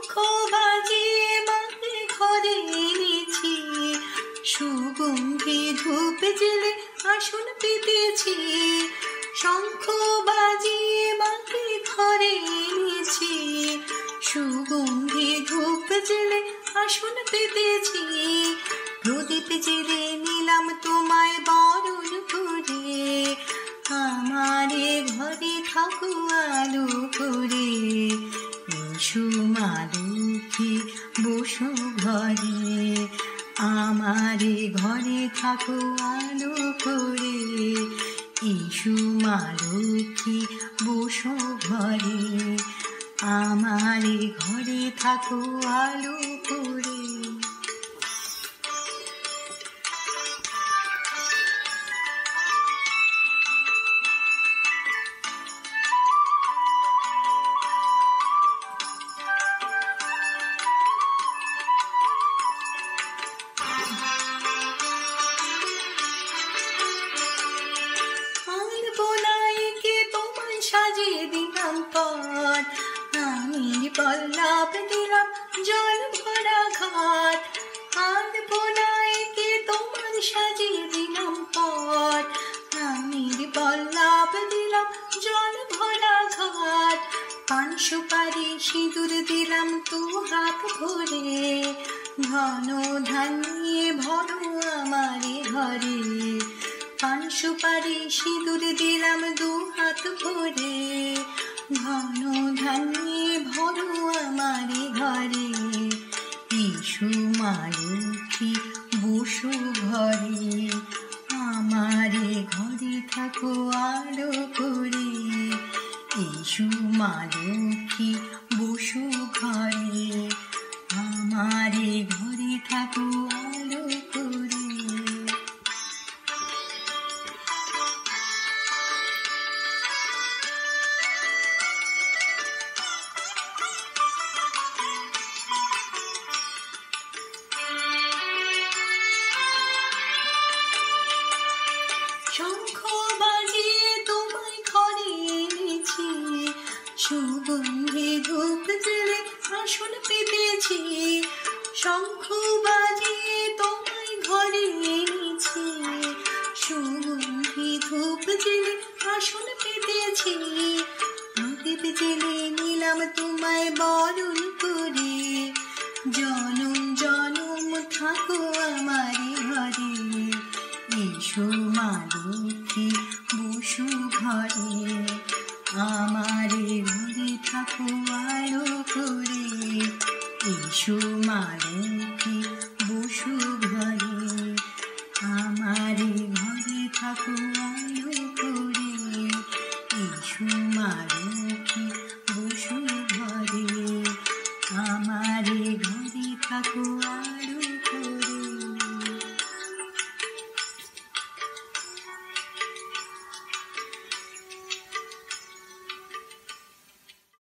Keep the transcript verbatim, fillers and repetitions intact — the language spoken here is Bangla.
শঙ্খ বাজিয়ে মাকে ঘরে এনেছি, সুগন্ধি ধূপ জেলে আসন পেতেছি। শঙ্খ বাজিয়ে মাকে ঘরে এনেছি, সুগন্ধি ধূপ জেলে আসন পেতেছি। প্রদীপ জেলে নিলাম তোমায় বরণ করে, আমারে ঘরে থাকো আলো করে। এসো মা লক্ষ্মী বসো ঘরে, আমারে ঘরে থাকো আলো করে। এসো মা লক্ষ্মী বসো ঘরে, আমারে ঘরে থাকো আলো করে। সাজিয়ে দিলাম পথ, আমি পল্লব দিলাম জল ভরা ঘাট। আর বোনাইকে তোমার সাজিয়ে দিলাম পথ, আমি পল্লব দিলাম জল ভরা ঘাট। পান সুপারি সিঁদুর দিলাম দু হাত ভরে, ঘন ধান নিয়ে ভরো আমারে ঘরে। পান সুপারি সিঁদুর দিলাম দু হাত ভরে, ঘন ধান নিয়ে ভরো আমারে ঘরে। এসো মা লক্ষ্মী বসো ঘরে, আমারে ঘরে থাকো আলো করে। এসো মা লক্ষ্মী বসো ঘরে, আমারে ঘরে থাকো আলো করে। শঙ্খ বাজিয়ে তোমায় ঘরে এনেছি, সুগন্ধি ধূপ জেলে আসন পেতেছি। শঙ্খ বাজিয়ে তোমায় ঘরে এনেছি, সুগন্ধি ধূপ জেলে আসন পেতেছি। প্রদীপ জেলে নিলাম তোমায় বরণ করে, জনম জনম থাকো আমারে ঘরে। এসো মা লক্ষ্মী বসো ঘরে, আমারে ঘরে থাকো আলো করে। এসো মা লক্ষ্মী বসো ঘরে, আমারে ঘরে থাকো আলো করে। এসো মা লক্ষ্মী বসো ঘরে, আমারে ঘরে থাকো